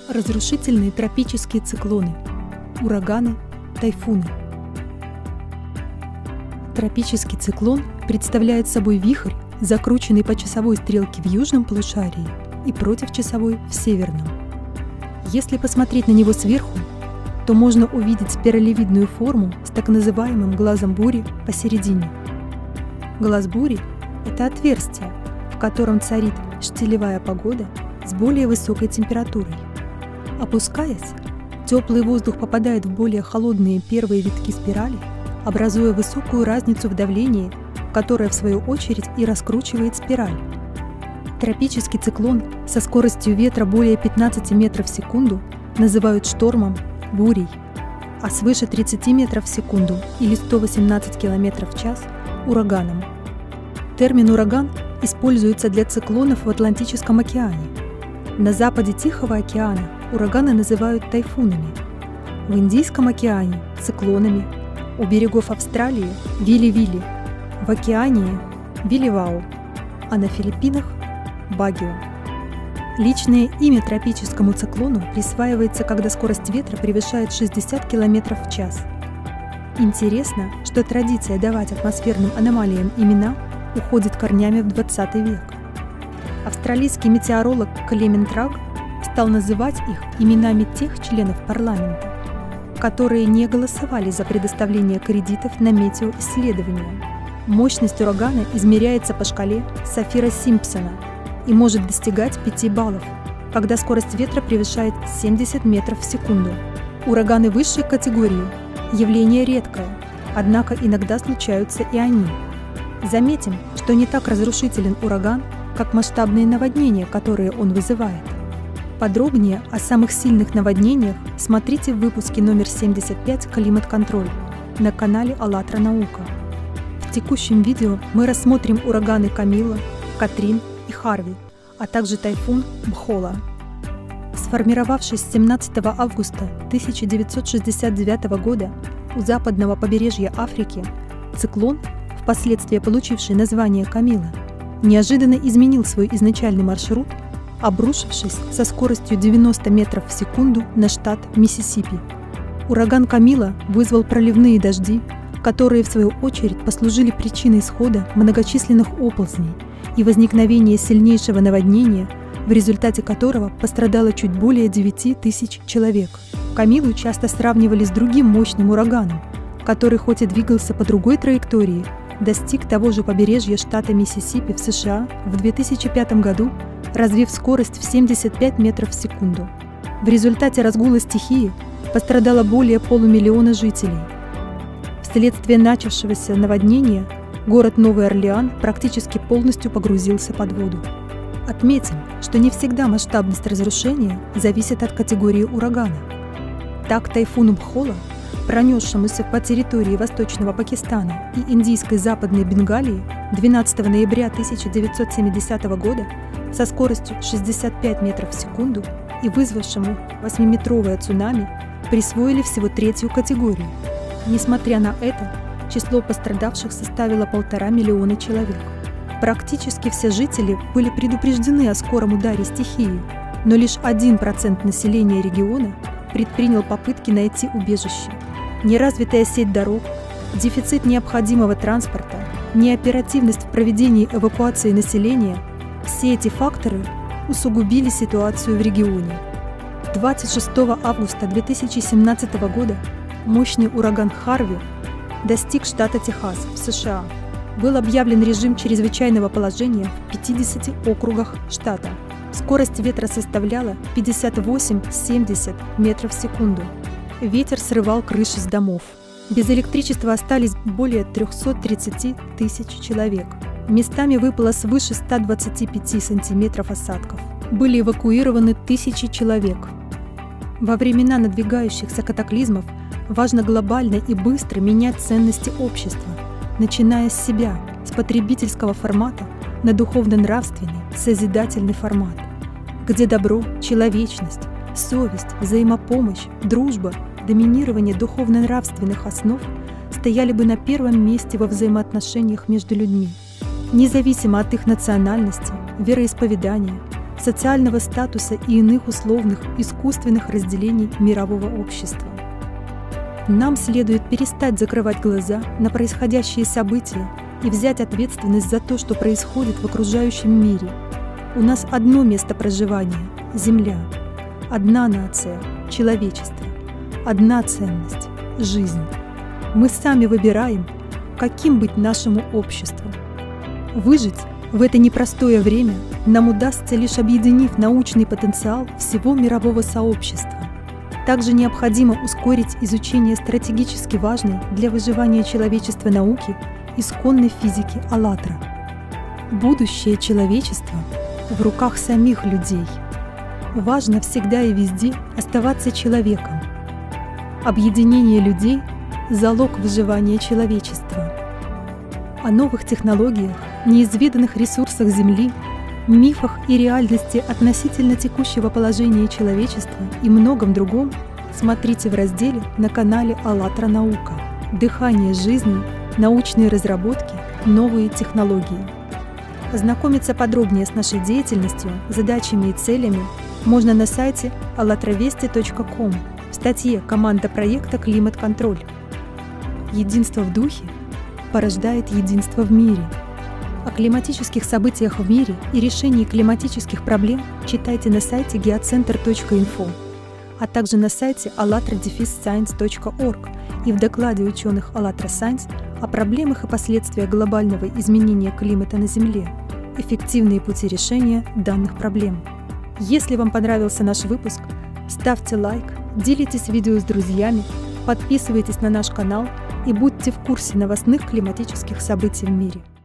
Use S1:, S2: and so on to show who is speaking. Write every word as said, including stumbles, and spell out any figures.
S1: Разрушительные тропические циклоны, ураганы, тайфуны. Тропический циклон представляет собой вихрь, закрученный по часовой стрелке в южном полушарии и против часовой в северном. Если посмотреть на него сверху, то можно увидеть спиралевидную форму с так называемым глазом бури посередине. Глаз бури – это отверстие, в котором царит штилевая погода с более высокой температурой. Опускаясь, теплый воздух попадает в более холодные первые витки спирали, образуя высокую разницу в давлении, которая в свою очередь и раскручивает спираль. Тропический циклон со скоростью ветра более пятнадцати метров в секунду называют штормом, бурей, а свыше тридцати метров в секунду или ста восемнадцати километров в час – ураганом. Термин «ураган» используется для циклонов в Атлантическом океане. На западе Тихого океана ураганы называют тайфунами, в Индийском океане – циклонами, у берегов Австралии – вили-вили, в Океании – виливау, а на Филиппинах – багио. Личное имя тропическому циклону присваивается, когда скорость ветра превышает шестьдесят километров в час. Интересно, что традиция давать атмосферным аномалиям имена уходит корнями в двадцатый век. Австралийский метеоролог Клемент Раг стал называть их именами тех членов парламента, которые не голосовали за предоставление кредитов на метеоисследования. Мощность урагана измеряется по шкале Саффира-Симпсона и может достигать пяти баллов, когда скорость ветра превышает семьдесят метров в секунду. Ураганы высшей категории – явление редкое, однако иногда случаются и они. Заметим, что не так разрушителен ураган, как масштабные наводнения, которые он вызывает. Подробнее о самых сильных наводнениях смотрите в выпуске номер семьдесят пять «Климат-контроль» на канале АЛЛАТРА Наука. В текущем видео мы рассмотрим ураганы Камила, Катрин и Харви, а также тайфун Бхола. Сформировавшись семнадцатого августа тысяча девятьсот шестьдесят девятого года у западного побережья Африки, циклон, впоследствии получивший название Камила, неожиданно изменил свой изначальный маршрут, обрушившись со скоростью девяноста метров в секунду на штат Миссисипи. Ураган Камила вызвал проливные дожди, которые в свою очередь послужили причиной исхода многочисленных оползней и возникновения сильнейшего наводнения, в результате которого пострадало чуть более девяти тысяч человек. Камилу часто сравнивали с другим мощным ураганом, который хоть и двигался по другой траектории, достиг того же побережья штата Миссисипи в США в две тысячи пятом году, развив скорость в семьдесят пять метров в секунду. В результате разгула стихии пострадало более полумиллиона жителей. Вследствие начавшегося наводнения город Новый Орлеан практически полностью погрузился под воду. Отметим, что не всегда масштабность разрушения зависит от категории урагана. Так тайфуну Бхола, пронесшемуся по территории Восточного Пакистана и Индийской Западной Бенгалии двенадцатого ноября тысяча девятьсот семидесятого года со скоростью шестьдесят пять метров в секунду и вызвавшему восьмиметровое цунами, присвоили всего третью категорию. Несмотря на это, число пострадавших составило полтора миллиона человек. Практически все жители были предупреждены о скором ударе стихии, но лишь один процент населения региона предпринял попытки найти убежище. Неразвитая сеть дорог, дефицит необходимого транспорта, неоперативность в проведении эвакуации населения – все эти факторы усугубили ситуацию в регионе. двадцать шестого августа две тысячи семнадцатого года мощный ураган Харви достиг штата Техас в США. Был объявлен режим чрезвычайного положения в пятидесяти округах штата. Скорость ветра составляла пятьдесят восемь — семьдесят метров в секунду. Ветер срывал крыши с домов. Без электричества остались более трёхсот тридцати тысяч человек. Местами выпало свыше ста двадцати пяти сантиметров осадков. Были эвакуированы тысячи человек. Во времена надвигающихся катаклизмов важно глобально и быстро менять ценности общества, начиная с себя, с потребительского формата на духовно-нравственный, созидательный формат, где добро, человечность, совесть, взаимопомощь, дружба, доминирование духовно-нравственных основ стояли бы на первом месте во взаимоотношениях между людьми, независимо от их национальности, вероисповедания, социального статуса и иных условных искусственных разделений мирового общества. Нам следует перестать закрывать глаза на происходящие события и взять ответственность за то, что происходит в окружающем мире. У нас одно место проживания – Земля, одна нация – человечество, одна ценность – жизнь. Мы сами выбираем, каким быть нашему обществу. Выжить в это непростое время нам удастся, лишь объединив научный потенциал всего мирового сообщества. Также необходимо ускорить изучение стратегически важной для выживания человечества науки исконной физики АЛЛАТРА. Будущее человечества в руках самих людей. Важно всегда и везде оставаться человеком. Объединение людей – залог выживания человечества. О новых технологиях, неизведанных ресурсах Земли, мифах и реальности относительно текущего положения человечества и многом другом смотрите в разделе на канале АЛЛАТРА Наука. Дыхание жизни, научные разработки, новые технологии. Ознакомиться подробнее с нашей деятельностью, задачами и целями можно на сайте аллатравести точка ком в статье «Команда проекта «Климат-контроль». Единство в духе порождает единство в мире. О климатических событиях в мире и решении климатических проблем читайте на сайте геоцентр точка инфо, а также на сайте аллатра сайнс точка орг и в докладе ученых АЛЛАТРА Сайнс о проблемах и последствиях глобального изменения климата на Земле, эффективные пути решения данных проблем. Если вам понравился наш выпуск, ставьте лайк, делитесь видео с друзьями, подписывайтесь на наш канал и будьте в курсе новостных климатических событий в мире.